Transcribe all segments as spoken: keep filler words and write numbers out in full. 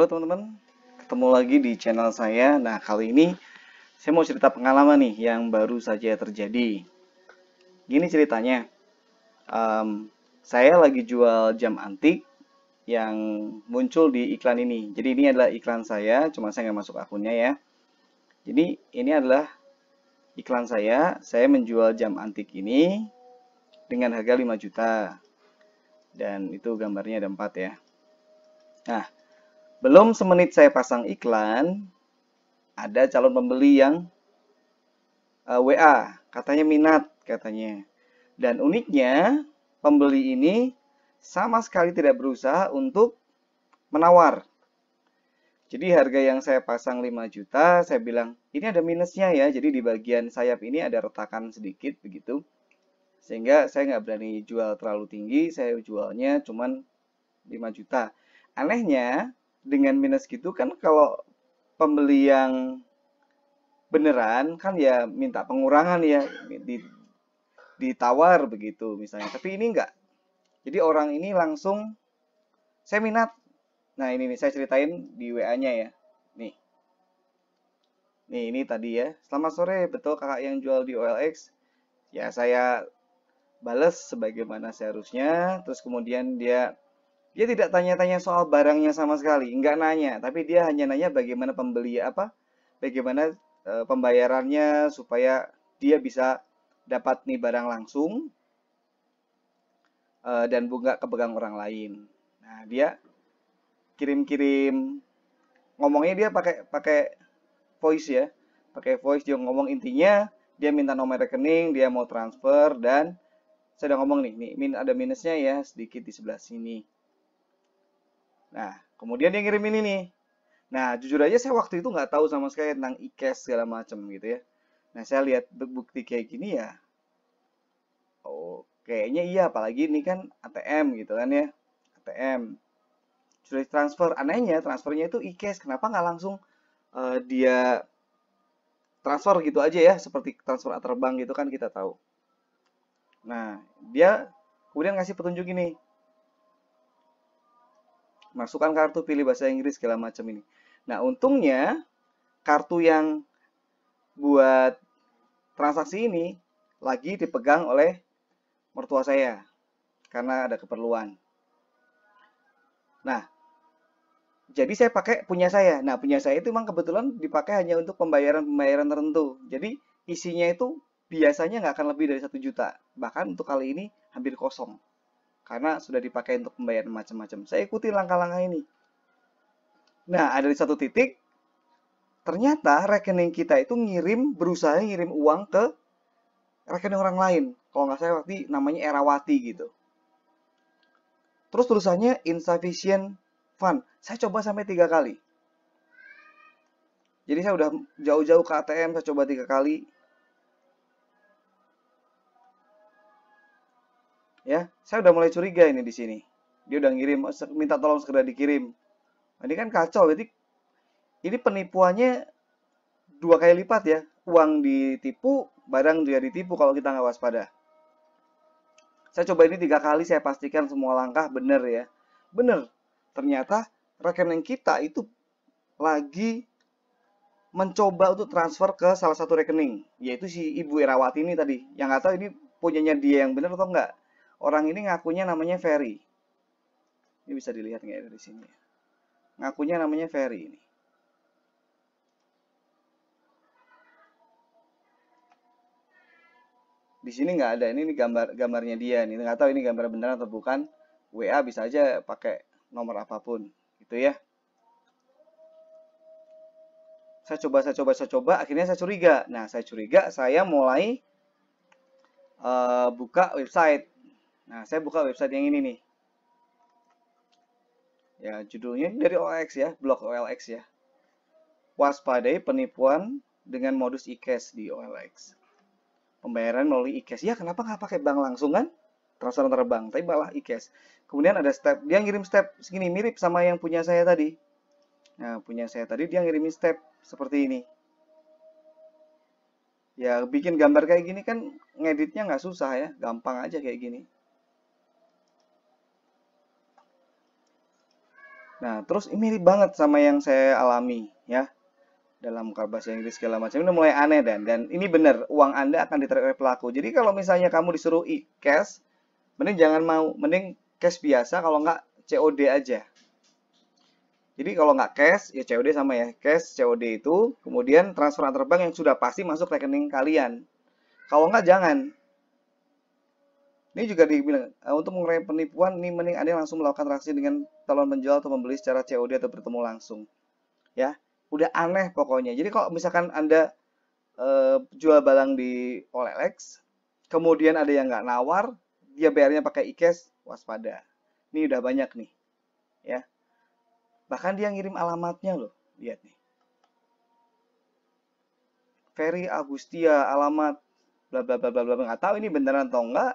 Halo teman-teman, ketemu lagi di channel saya. Nah, kali ini saya mau cerita pengalaman nih yang baru saja terjadi. Gini ceritanya, em, saya lagi jual jam antik yang muncul di iklan ini. Jadi ini adalah iklan saya, cuma saya nggak masuk akunnya ya. Jadi ini adalah iklan saya, saya menjual jam antik ini dengan harga lima juta. Dan itu gambarnya ada empat ya. Nah, belum semenit saya pasang iklan, ada calon pembeli yang uh, W A, katanya minat katanya. Dan uniknya, pembeli ini sama sekali tidak berusaha untuk menawar. Jadi harga yang saya pasang lima juta, saya bilang, ini ada minusnya ya. Jadi di bagian sayap ini ada retakan sedikit begitu. Sehingga saya nggak berani jual terlalu tinggi, saya jualnya cuman lima juta. Anehnya, dengan minus gitu kan kalau pembeli yang beneran kan ya minta pengurangan ya, ditawar begitu misalnya. Tapi ini enggak. Jadi orang ini langsung, saya minat. Nah ini nih saya ceritain di W A-nya ya. Nih. Nih ini tadi ya. Selamat sore, betul kakak yang jual di O L X? Ya saya bales sebagaimana seharusnya. Terus kemudian dia Dia tidak tanya-tanya soal barangnya sama sekali, enggak nanya, tapi dia hanya nanya bagaimana pembeli apa, bagaimana e, pembayarannya supaya dia bisa dapat nih barang langsung e, dan nggak kepegang orang lain. Nah dia kirim-kirim, ngomongnya dia pakai pakai voice ya, pakai voice dia ngomong intinya dia minta nomor rekening, dia mau transfer dan saya udah ngomong nih, nih min ada minusnya ya sedikit di sebelah sini. Nah, kemudian dia ngirim ini nih. Nah, jujur aja saya waktu itu nggak tahu sama sekali tentang e-cash segala macam gitu ya. Nah, saya lihat bukti kayak gini ya. Oh, kayaknya iya, apalagi ini kan A T M gitu kan ya. A T M. Sudah transfer. Anehnya transfernya itu e-cash. Kenapa nggak langsung uh, dia transfer gitu aja ya, seperti transfer antar bank gitu kan kita tahu. Nah, dia kemudian ngasih petunjuk ini. Masukkan kartu, pilih bahasa Inggris segala macam ini. Nah, untungnya kartu yang buat transaksi ini lagi dipegang oleh mertua saya karena ada keperluan. Nah, jadi saya pakai punya saya. Nah, punya saya itu memang kebetulan dipakai hanya untuk pembayaran-pembayaran tertentu. Jadi isinya itu biasanya nggak akan lebih dari satu juta. Bahkan untuk kali ini hampir kosong. Karena sudah dipakai untuk pembayaran macam-macam. Saya ikuti langkah-langkah ini. Nah, ada di satu titik, ternyata rekening kita itu ngirim, berusaha ngirim uang ke rekening orang lain. Kalau nggak salah waktu namanya Erawati gitu. Terus tulisannya insufficient fund. Saya coba sampai tiga kali. Jadi saya udah jauh-jauh ke A T M, saya coba tiga kali. Ya, saya udah mulai curiga ini di sini. Dia udah ngirim, minta tolong segera dikirim. Nah, ini kan kacau, jadi ini penipuannya dua kali lipat ya. Uang ditipu, barang juga ditipu kalau kita nggak waspada. Saya coba ini tiga kali, saya pastikan semua langkah benar ya. Benar, ternyata rekening kita itu lagi mencoba untuk transfer ke salah satu rekening, yaitu si Ibu Erawati ini tadi. Yang nggak tahu ini punyanya dia yang benar atau enggak. Orang ini ngakunya namanya Ferry. Ini bisa dilihat nggak dari sini? Ngakunya namanya Ferry ini. Di sini nggak ada. Ini, ini gambar gambarnya dia. Ini nggak tahu ini gambar benar atau bukan. W A bisa aja pakai nomor apapun, gitu ya. Saya coba, saya coba, saya coba. Akhirnya saya curiga. Nah, saya curiga. Saya mulai uh, buka website. Nah, saya buka website yang ini nih. Ya, judulnya dari O L X ya, blog O L X ya. Waspadai penipuan dengan modus e-cash di O L X. Pembayaran melalui e-cash. Ya, kenapa nggak pakai bank langsung kan? Transfer antar bank, tapi malah e-cash. Kemudian ada step, dia ngirim step segini mirip sama yang punya saya tadi. Nah, punya saya tadi dia ngirimin step seperti ini. Ya, bikin gambar kayak gini kan ngeditnya nggak susah ya, gampang aja kayak gini. Nah, terus ini mirip banget sama yang saya alami ya dalam bahasa Inggris segala macam. Ini mulai aneh dan dan ini benar uang Anda akan ditarik oleh pelaku. Jadi kalau misalnya kamu disuruh e-cash, mending jangan mau, mending cash biasa, kalau nggak C O D aja. Jadi kalau nggak cash, ya C O D sama ya. Cash, C O D itu, kemudian transfer antar bank yang sudah pasti masuk rekening kalian. Kalau nggak, jangan. Ini juga dibilang, uh, untuk mengurangi penipuan, ini mending Anda langsung melakukan transaksi dengan calon penjual atau membeli secara C O D atau bertemu langsung. Ya, udah aneh pokoknya. Jadi kalau misalkan Anda uh, jual barang di O L X, kemudian ada yang nggak nawar, dia bayarnya pakai e-cash, waspada. Ini udah banyak nih. Ya, bahkan dia ngirim alamatnya loh. Lihat nih. Ferry Agustia, alamat bla bla bla bla bla, nggak tahu ini beneran atau enggak.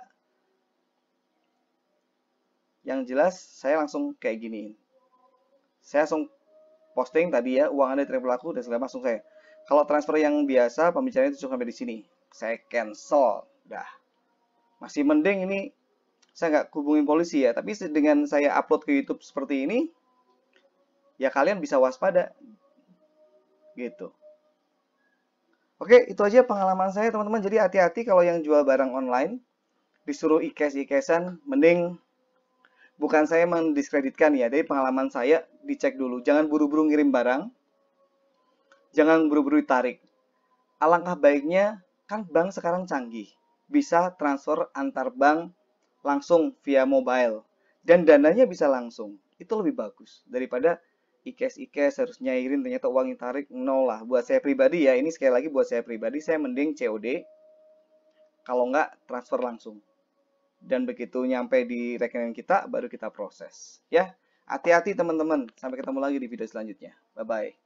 Yang jelas saya langsung kayak giniin. Saya langsung posting tadi ya, uang Anda diterima pelaku dan segala langsung saya. Kalau transfer yang biasa, pembicaraan itu cukup sampai di sini. Saya cancel. Dah. Masih mending ini saya nggak hubungin polisi ya, tapi dengan saya upload ke YouTube seperti ini, ya kalian bisa waspada. Gitu. Oke, itu aja pengalaman saya teman-teman. Jadi hati-hati kalau yang jual barang online, disuruh e-cash e-cashan, mending bukan saya mendiskreditkan ya, dari pengalaman saya dicek dulu. Jangan buru-buru ngirim barang, jangan buru-buru ditarik. Alangkah baiknya, kan bank sekarang canggih, bisa transfer antar bank langsung via mobile, dan dananya bisa langsung. Itu lebih bagus daripada e-cash e-cash harus nyairin ternyata uang yang tarik nol lah. Buat saya pribadi ya, ini sekali lagi buat saya pribadi, saya mending C O D, kalau nggak transfer langsung. Dan begitu nyampe di rekening kita, baru kita proses. Ya, hati-hati teman-teman. Sampai ketemu lagi di video selanjutnya. Bye-bye.